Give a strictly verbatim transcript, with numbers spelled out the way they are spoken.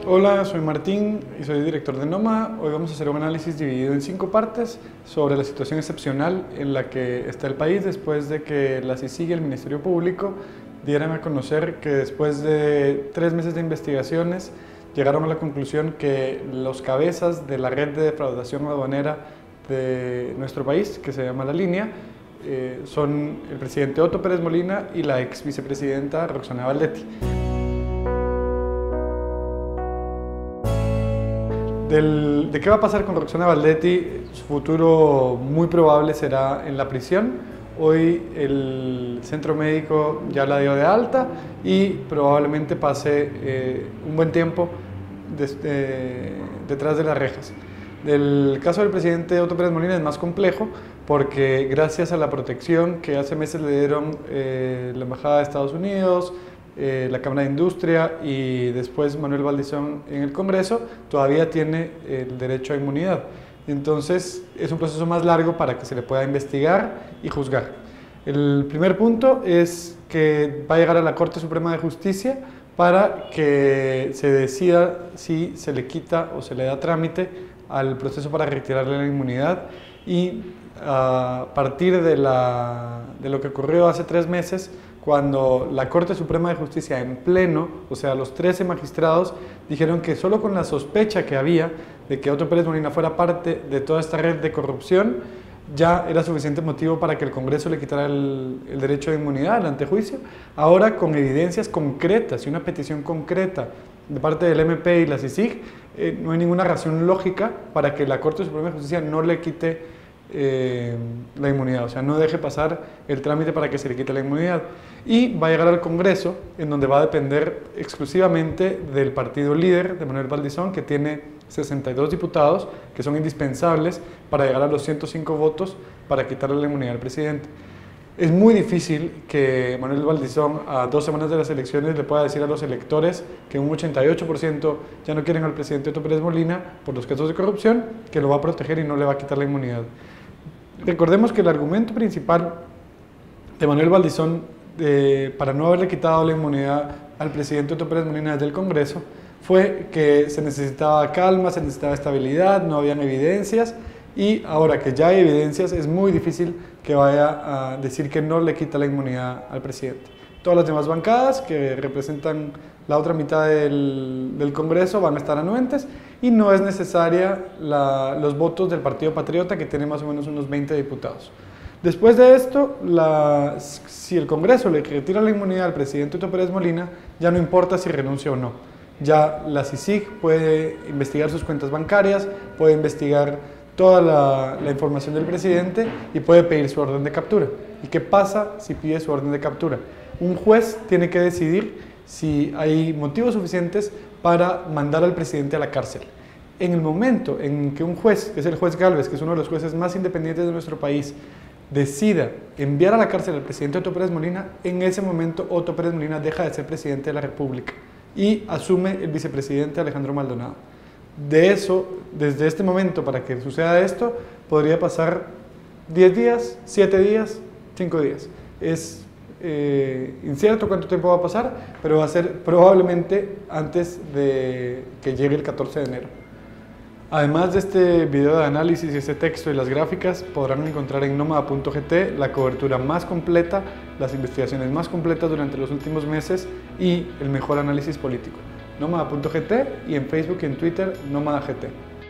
Hola, soy Martín y soy director de Nómada. Hoy vamos a hacer un análisis dividido en cinco partes sobre la situación excepcional en la que está el país después de que la C I C I G y el Ministerio Público dieran a conocer que después de tres meses de investigaciones llegaron a la conclusión que los cabezas de la red de defraudación aduanera de nuestro país, que se llama La Línea, eh, son el presidente Otto Pérez Molina y la ex vicepresidenta Roxana Valdetti. Del, ¿De qué va a pasar con Roxana Valdetti? Su futuro muy probable será en la prisión. Hoy el centro médico ya la dio de alta y probablemente pase eh, un buen tiempo des, eh, detrás de las rejas. El caso del presidente Otto Pérez Molina es más complejo porque gracias a la protección que hace meses le dieron eh, la Embajada de Estados Unidos, Eh, la Cámara de Industria y después Manuel Valdizón en el Congreso, todavía tiene el derecho a inmunidad. Entonces es un proceso más largo para que se le pueda investigar y juzgar. El primer punto es que va a llegar a la Corte Suprema de Justicia para que se decida si se le quita o se le da trámite al proceso para retirarle la inmunidad, y a partir de, la, de lo que ocurrió hace tres meses, cuando la Corte Suprema de Justicia en pleno, o sea, los trece magistrados, dijeron que solo con la sospecha que había de que Otto Pérez Molina fuera parte de toda esta red de corrupción, ya era suficiente motivo para que el Congreso le quitara el, el derecho de inmunidad, el antejuicio. Ahora, con evidencias concretas y una petición concreta de parte del M P y la C I C I G, eh, no hay ninguna razón lógica para que la Corte Suprema de Justicia no le quite Eh, la inmunidad, o sea, no deje pasar el trámite para que se le quite la inmunidad. Y va a llegar al Congreso, en donde va a depender exclusivamente del partido líder de Manuel Valdizón, que tiene sesenta y dos diputados, que son indispensables para llegar a los ciento cinco votos para quitarle la inmunidad al presidente. Es muy difícil que Manuel Valdizón, a dos semanas de las elecciones, le pueda decir a los electores que un ochenta y ocho por ciento ya no quieren al presidente Otto Pérez Molina por los casos de corrupción, que lo va a proteger y no le va a quitar la inmunidad. Recordemos que el argumento principal de Manuel Valdizón eh, para no haberle quitado la inmunidad al presidente Otto Pérez Molina desde el Congreso fue que se necesitaba calma, se necesitaba estabilidad, no habían evidencias, y ahora que ya hay evidencias es muy difícil que vaya a decir que no le quita la inmunidad al presidente. Todas las demás bancadas que representan la otra mitad del, del Congreso van a estar anuentes, y no es necesaria la, los votos del Partido Patriota, que tiene más o menos unos veinte diputados. Después de esto, la, si el Congreso le retira la inmunidad al presidente Otto Pérez Molina, ya no importa si renuncia o no. Ya la C I C I G puede investigar sus cuentas bancarias, puede investigar toda la, la información del presidente y puede pedir su orden de captura. ¿Y qué pasa si pide su orden de captura? Un juez tiene que decidir si hay motivos suficientes para mandar al presidente a la cárcel. En el momento en que un juez, que es el juez Gálvez, que es uno de los jueces más independientes de nuestro país, decida enviar a la cárcel al presidente Otto Pérez Molina, en ese momento Otto Pérez Molina deja de ser presidente de la República y asume el vicepresidente Alejandro Maldonado. De eso, desde este momento, para que suceda esto, podría pasar diez días, siete días, cinco días. Es eh, incierto cuánto tiempo va a pasar, pero va a ser probablemente antes de que llegue el catorce de enero. Además de este video de análisis y este texto y las gráficas, podrán encontrar en nómada punto gt la cobertura más completa, las investigaciones más completas durante los últimos meses y el mejor análisis político. nómada punto gt, y en Facebook y en Twitter, nómada punto gt.